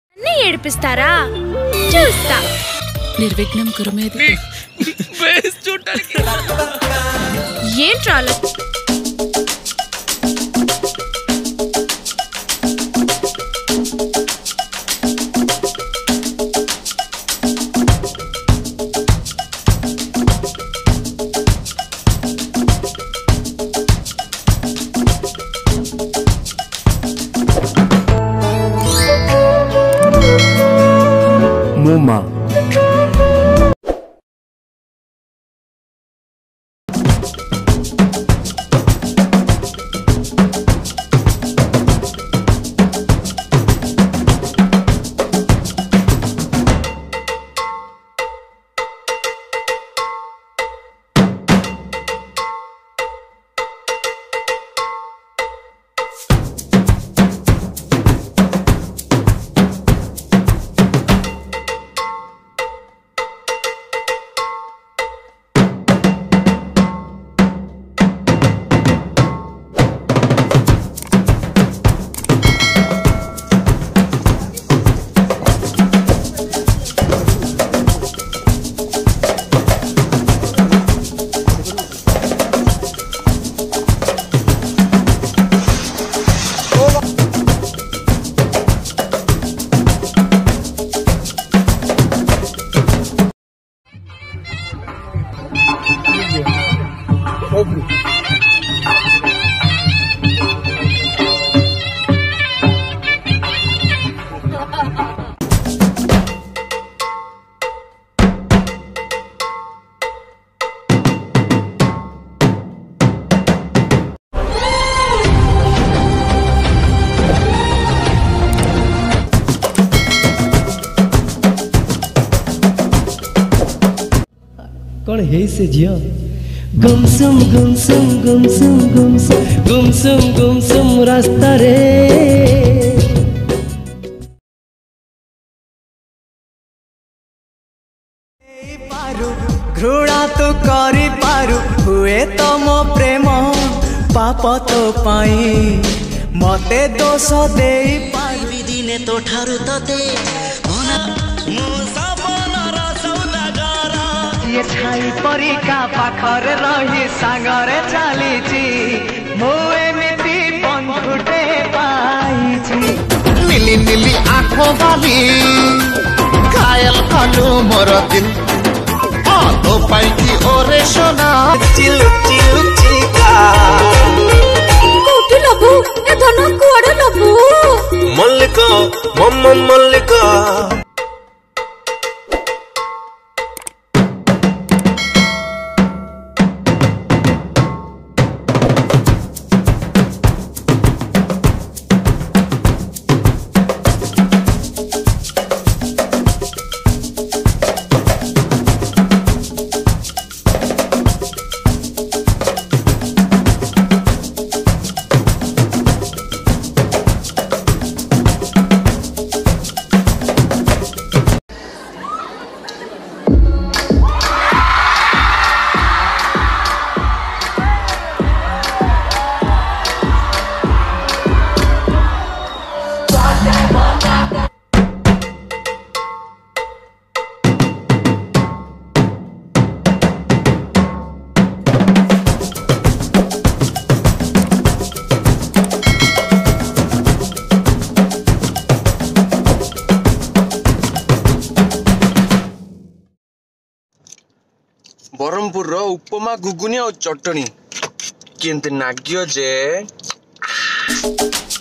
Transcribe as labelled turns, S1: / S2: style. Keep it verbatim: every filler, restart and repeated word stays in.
S1: అన్నీ ఏడిపిస్తారా? చూస్తా.
S2: నిర్విఘ్నం కురుమేది.
S1: ఏంట్రా
S3: Muma.
S4: कौन है से जिया गुमसुम गुमसुम गुमसुम गुमसुम गुमसुम गुमसुम रास्ता रे घृणा तो करी पारु हुए तो मो प्रेम पाप तो पाई मते दोष दे पाई दिने तो ठारु तते ये छाई परिका पाखरे रही सांगरे चलीची मु एमिति बंधुटे पाइची
S5: नीली नीली आँखों वाली घायल कलु मोर दिल तो पाइकी ओरे सोना
S4: चिलुची लुचिका
S1: कोठी लबु ए धन कुआडे लबु
S5: मल्लिका मम्मा मल्लिका
S6: बरहमपुर रो उपमा घुगुनी और चटनी केंते नाग्यो जे